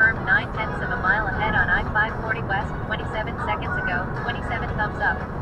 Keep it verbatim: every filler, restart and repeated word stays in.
confirmed nine tenths of a mile ahead on I five forty west, twenty-seven seconds ago, twenty-seven thumbs up.